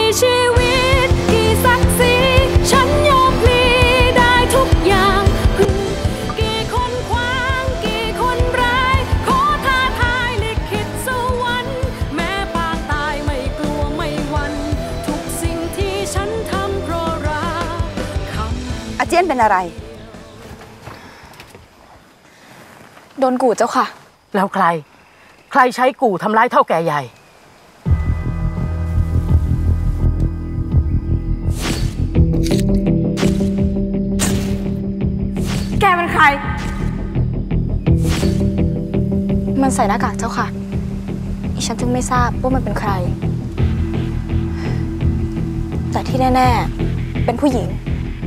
ชีวิตกี่ศักดิ์ศรีฉันยอมพลีได้ทุกอย่างกี่คนขวางกี่คนร้ายขอท้าทายลิขิตสวรรค์แม้ปางตายไม่กลัวไม่หวั่นทุกสิ่งที่ฉันทำเพราะรักอาเจียนเป็นอะไรโดนกู่เจ้าค่ะแล้วใครใช้กู่ทำร้ายเท่าแก่ใหญ่แกเป็นใครมันใส่หน้ากากเจ้าค่ะดิฉันจึงไม่ทราบว่ามันเป็นใครแต่ที่แน่ๆเป็นผู้หญิง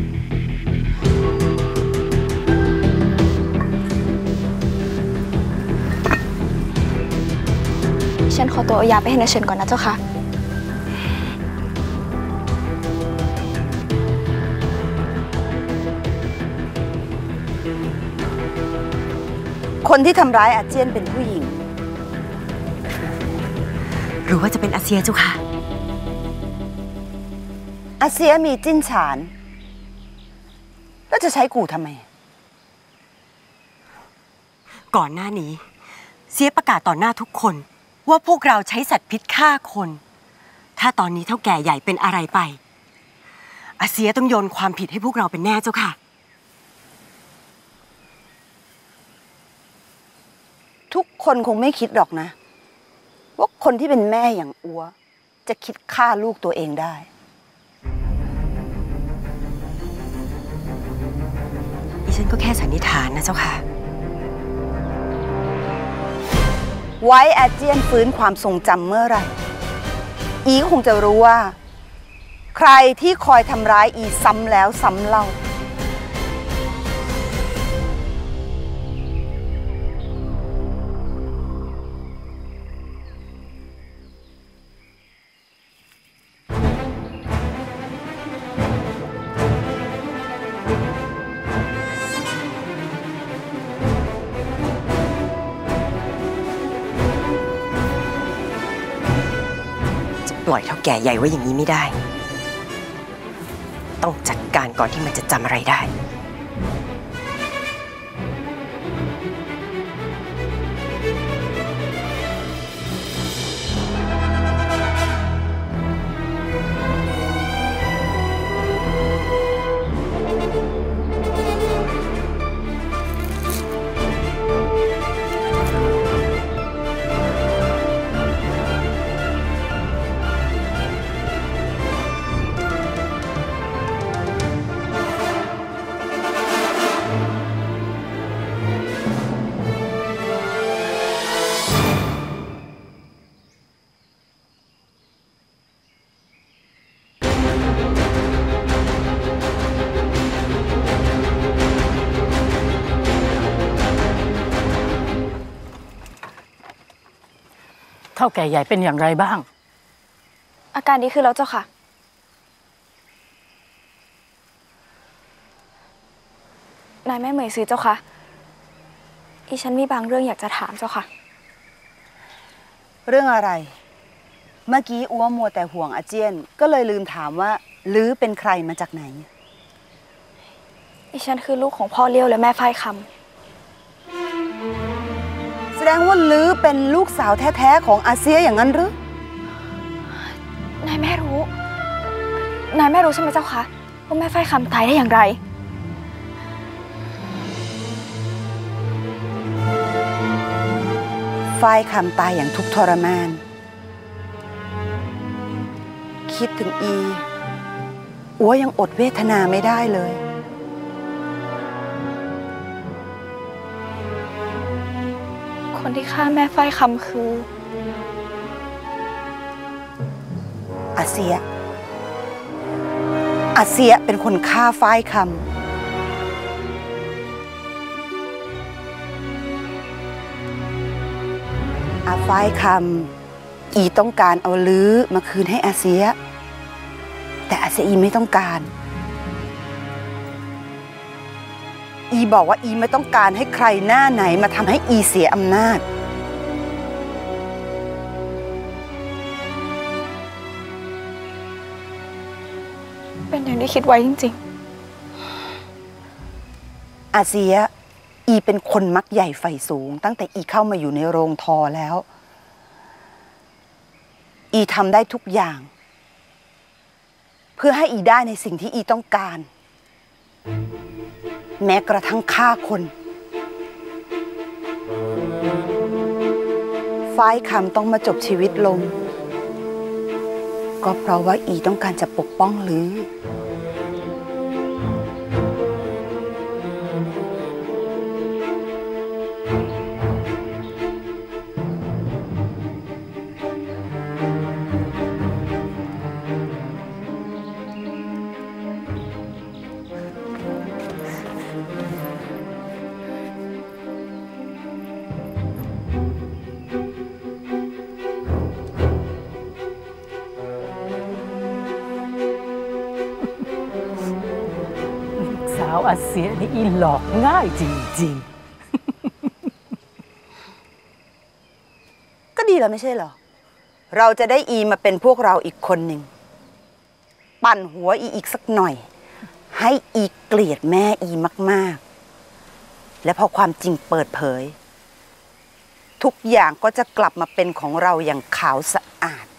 ฉันขอตัวเอายาไปให้นาเฉินก่อนนะเจ้าค่ะคนที่ทำร้ายอาเจียนเป็นผู้หญิงหรือว่าจะเป็นอาเซียเจ้าค่ะอาเซียมีจิ้นฉานแล้วจะใช้กู่ทำไมก่อนหน้านี้เสียประกาศต่อหน้าทุกคนว่าพวกเราใช้สัตว์พิษฆ่าคนถ้าตอนนี้เท่าแก่ใหญ่เป็นอะไรไปอาเซียต้องโยนความผิดให้พวกเราเป็นแน่เจ้าค่ะทุกคนคงไม่คิดหรอกนะว่าคนที่เป็นแม่อย่างอัวจะคิดฆ่าลูกตัวเองได้ดิฉันก็แค่สันนิษฐานนะเจ้าค่ะไว้อาเจียนฟื้นความทรงจำเมื่อไหร่อีก็คงจะรู้ว่าใครที่คอยทำร้ายอีซ้ำแล้วซ้ำเล่าปล่อยเท่าแก่ใหญ่ไว้อย่างนี้ไม่ได้ต้องจัดการก่อนที่มันจะจำอะไรได้เท่าแก่ใหญ่เป็นอย่างไรบ้างอาการดีขึ้นแล้วเจ้าค่ะนายแม่เหมยซื้อเจ้าค่ะอีฉันมีบางเรื่องอยากจะถามเจ้าค่ะเรื่องอะไรเมื่อกี้อัวมัวแต่ห่วงอาเจียนก็เลยลืมถามว่าลื้อเป็นใครมาจากไหนอีฉันคือลูกของพ่อเลี้ยวและแม่ฝ้ายคำแสดงว่าลื้อเป็นลูกสาวแท้ๆของอาเซียอย่างนั้นหรือนายแม่รู้ใช่ไหมเจ้าคะว่าแม่ฝ้ายคำตายได้อย่างไรฝ้ายคำตายอย่างทุกข์ทรมานคิดถึงอัวยังอดเวทนาไม่ได้เลยคนที่ฆ่าแม่ฝ้ายคำคืออาเซียเป็นคนฆ่าฝ้ายคำฝ้ายคำอีต้องการเอาลื้อมาคืนให้อาเซียแต่อาเซียไม่ต้องการอีบอกว่าอีไม่ต้องการให้ใครหน้าไหนมาทำให้อีเสียอำนาจเป็นอย่างที่คิดไว้จริงอาเซียอีเป็นคนมักใหญ่ไฟสูงตั้งแต่อีเข้ามาอยู่ในโรงทอแล้ว อีทำได้ทุกอย่าง เพื่อให้อีได้ในสิ่งที่อีต้องการ แม้กระทั่งฆ่าคนฝ้ายคำต้องมาจบชีวิตลงก็เพราะว่าอีต้องการจะปกป้องลือสาวอาเซียนี่อีหลอกง่ายจริงๆก็ดีแล้วไม่ใช่เหรอ เราจะได้อีมาเป็นพวกเราอีกคนหนึ่ง ปั่นหัวอีกสักหน่อย ให้อีเกลียดแม่อีมากๆ และพอความจริงเปิดเผย ทุกอย่างก็จะกลับมาเป็นของเราอย่างขาวสะอาด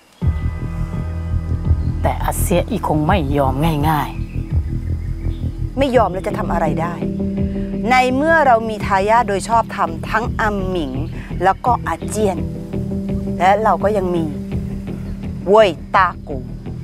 แต่อาเซียอีคงไม่ยอมง่ายไม่ยอมแล้วจะทำอะไรได้ ในเมื่อเรามีทายาทโดยชอบธรรมทั้งอัมหมิงแล้วก็อาเจียน และเราก็ยังมีเว่ยตากู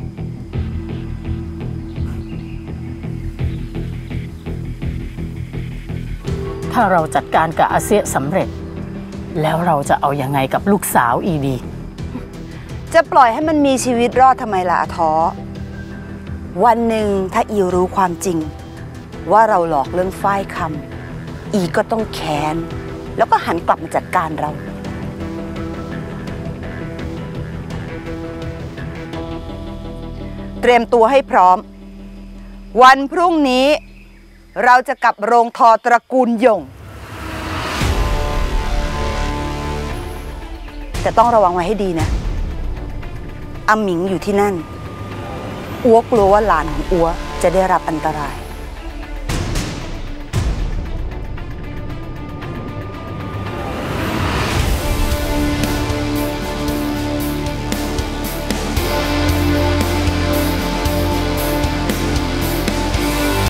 ถ้าเราจัดการกับอาเซียสำเร็จ แล้วเราจะเอายังไงกับลูกสาวอีดีจะปล่อยให้มันมีชีวิตรอดทำไมล่ะอาท้อวันหนึ่งถ้าอีรู้ความจริงว่าเราหลอกเรื่องฝ้ายคำอีก็ต้องแค้นแล้วก็หันกลับมาจัดการเราเตรียมตัวให้พร้อมวันพรุ่งนี้เราจะกลับโรงทอตระกูลหยงแต่ต้องระวังไว้ให้ดีนะอาหมิงอยู่ที่นั่นอัวกลัวว่าหลานของอัวจะได้รับอันตราย